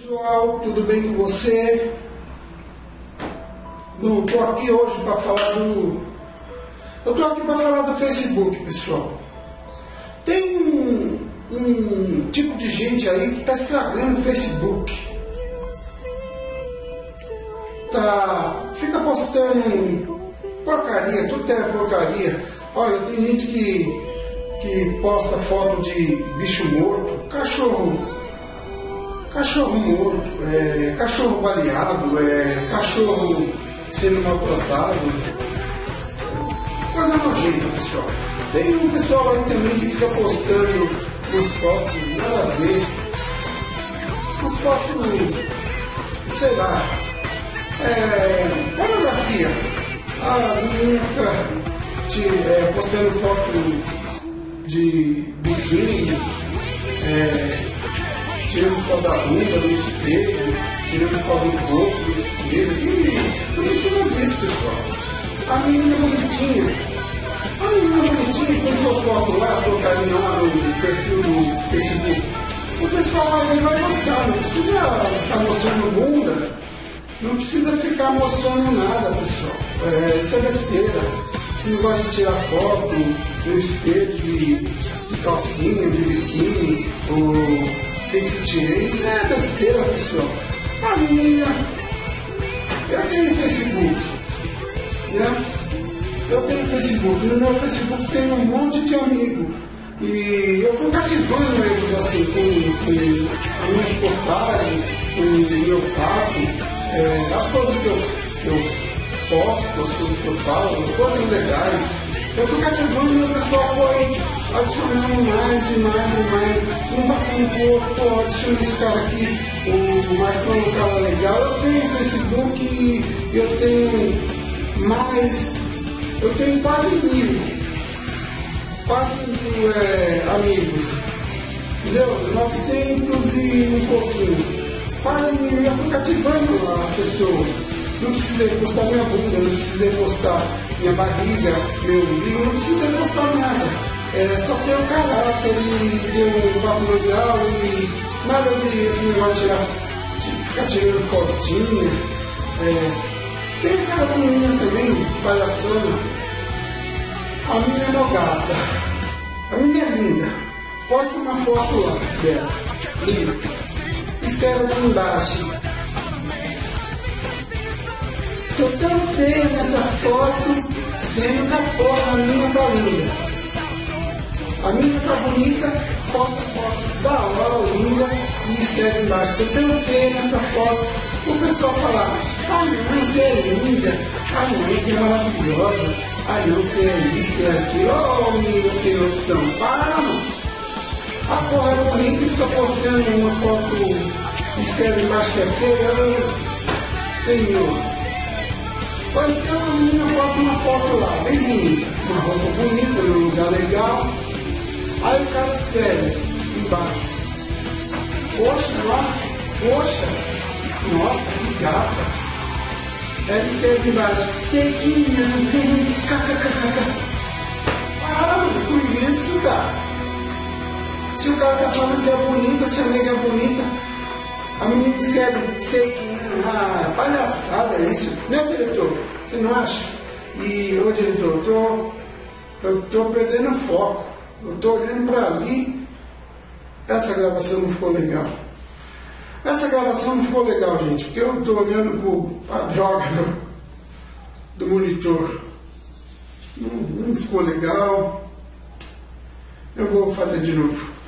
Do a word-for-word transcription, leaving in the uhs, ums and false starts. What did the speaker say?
Pessoal, tudo bem com você? Bom, estou aqui hoje para falar do... Eu estou aqui para falar do Facebook, pessoal. Tem um, um tipo de gente aí que está estragando o Facebook. Tá, fica postando porcaria, tudo é porcaria. Olha, tem gente que, que posta foto de bicho morto, cachorro... Cachorro morto, é, cachorro baleado, é, cachorro sendo maltratado. Coisa nojenta, pessoal. Tem um pessoal aí também que fica postando umas fotos, nada a ver. Umas fotos, sei lá, é, pornografia. A menina fica te, é, postando foto de biquíni, é, tirando foto da bunda no espelho, tirando foto do corpo no espelho, e tudo isso não diz, pessoal. A menina bonitinha, a menina bonitinha, põe sua foto lá, sua carinha lá no perfil do Facebook, o pessoal aí vai gostar, não precisa ficar mostrando bunda, não precisa ficar mostrando nada, pessoal. É, isso é besteira. Se não gosta de tirar foto no espelho de, de calcinha, de biquíni, ou sem sutiã, isso é besteira, pessoal. A menina, eu tenho Facebook, né? Eu tenho Facebook, no meu Facebook tem um monte de amigos. E eu fui cativando eles assim, com, com as minhas postagens, com o meu fato, é, as coisas que eu, que eu posto, as coisas que eu falo, as coisas legais. Eu fui cativando e o pessoal foi adicionando mais e mais e mais. Um passando por outro, pô, adiciona esse cara aqui, o Marcão é um cara legal. Eu tenho Facebook e eu tenho mais, eu tenho quase mil, quase mil é, amigos, entendeu? novecentos e um pouquinho. Quase mil, eu fui cativando as pessoas. Não precisei postar minha bunda, não precisei postar minha barriga, meu umbigo, não precisei postar nada. É, só ter o caráter e ter um papo legal e nada de esse negócio de, tirar, de ficar tirando fotinha. É, tem aquela menina também, palhaçona. A menina é nogata. A menina é linda. Posta uma foto lá dela. Linda. Escreve aqui embaixo: tô tão feia nessa foto, sendo da porra, a menina tá linda. A menina está bonita, posta foto da hora, linda, e escreve embaixo: tô tão feia nessa foto. O pessoal fala: ah não, você é linda, ah não, você é maravilhosa, ah não, você é isso, é aquilo. Oh menina sem noção, para, mano. A porra é bonita e fica postando uma foto, escreve embaixo que é feia. Senhor. Ou então a menina posta uma foto lá, bem bonita, uma roupa bonita, num lugar legal. Aí o cara escreve embaixo: poxa lá, poxa, nossa, que gata. Ela escreve embaixo: sei que não, kkkk. Para com isso, cara. Se o cara tá falando que é bonita, se a nega é bonita, a menina escreve: sei que não. Ah, palhaçada é isso, né, diretor? Você não acha? E, ô diretor, eu tô, eu tô perdendo foco. Eu tô olhando para ali. Essa gravação não ficou legal. Essa gravação não ficou legal, gente, porque eu tô olhando para a droga do, do monitor. Não, não ficou legal. Eu vou fazer de novo.